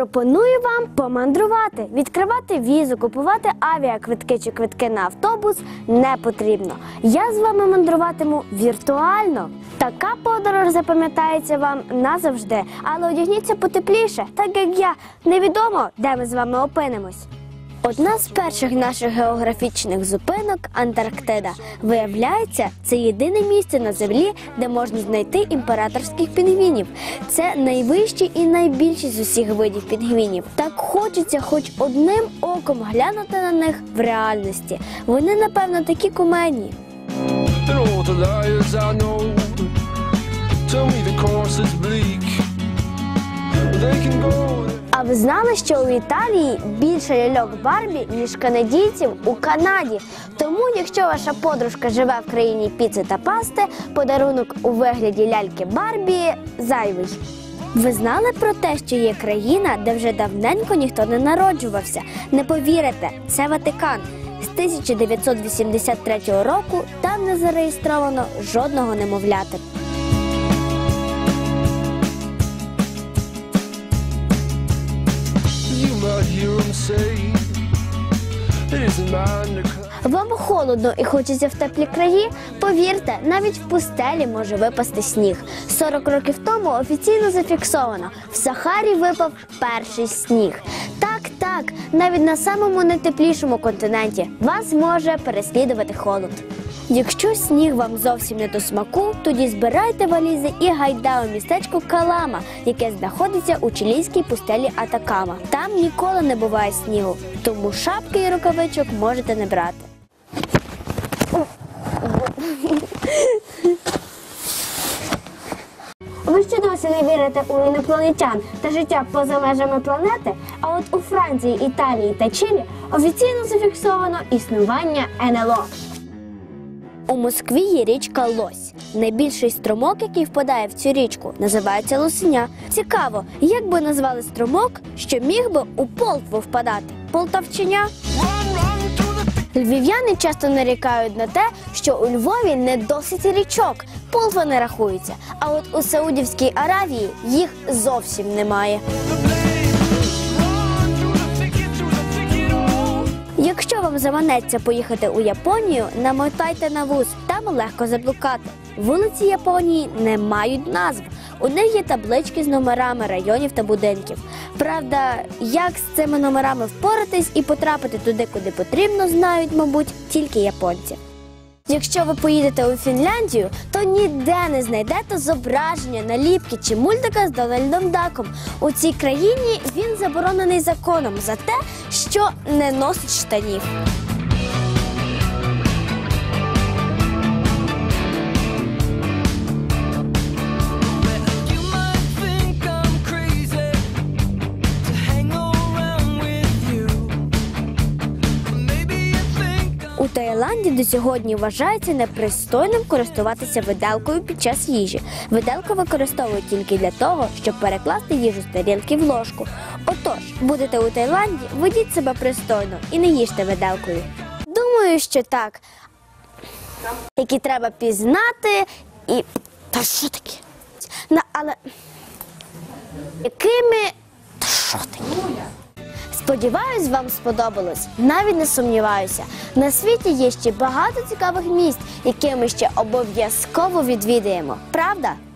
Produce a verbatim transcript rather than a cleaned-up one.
Пропоную вам помандрувати. Відкривати візу, купувати авіаквитки чи квитки на автобус не потрібно. Я з вами мандруватиму віртуально. Така подорож запам'ятається вам назавжди, але одягніться потепліше, так як я. Невідомо, де ми з вами опинимось. Одна з перших наших географічних зупинок – Антарктида. Виявляється, це єдине місце на Землі, де можна знайти імператорських пінгвінів. Це найвищі і найбільші з усіх видів пінгвінів. Так хочеться хоч одним оком глянути на них в реальності. Вони, напевно, такі кумедні. А ви знали, що у Італії більше ляльок Барбі, ніж канадійців у Канаді? Тому, якщо ваша подружка живе в країні піци та пасти, подарунок у вигляді ляльки Барбі зайвий. Ви знали про те, що є країна, де вже давненько ніхто не народжувався? Не повірите, це Ватикан. З тисяча дев'ятсот вісімдесят третього року там не зареєстровано жодного немовляти. Вам холодно і хочеться в теплі краї? Повірте, навіть в пустелі може випасти сніг. сорок років тому офіційно зафіксовано, в Сахарі випав перший сніг. Так, так, навіть на самому найтеплішому континенті вас може переслідувати холод. Якщо сніг вам зовсім не до смаку, тоді збирайте валізи і гайда у містечко Калама, яке знаходиться у чилійській пустелі Атакама. Там ніколи не буває снігу, тому шапки і рукавичок можете не брати. Ви ще досі не вірите у інопланетян та життя поза межами планети? А от у Франції, Італії та Чилі офіційно зафіксовано існування ен ел о. У Москві є річка Лось. Найбільший струмок, який впадає в цю річку, називається Лосиня. Цікаво, як би назвали струмок, що міг би у Полтву впадати? Полтавчиня? Львів'яни часто нарікають на те, що у Львові не досить річок, Полтва не рахується. А от у Саудівській Аравії їх зовсім немає. Якщо вам заманеться поїхати у Японію, намотайте на вуз, там легко заблукати. Вулиці Японії не мають назв, у них є таблички з номерами районів та будинків. Правда, як з цими номерами впоратись і потрапити туди, куди потрібно, знають, мабуть, тільки японці. Якщо ви поїдете у Фінляндію, то ніде не знайдете зображення, наліпки чи мультика з Дональдом Даком. У цій країні він заборонений законом за те, що не носить штанів. У Таїланді до сьогодні вважається непристойним користуватися виделкою під час їжі. Виделку використовують тільки для того, щоб перекласти їжу з тарілки в ложку. Отож, будете у Таїланді, ведіть себе пристойно і не їжте виделкою. Думаю, що так. Які треба пізнати і... Та що таке? На, але... Якими... Та що таке? Сподіваюсь, вам сподобалось. Навіть не сумніваюся. На світі є ще багато цікавих місць, які ми ще обов'язково відвідаємо. Правда?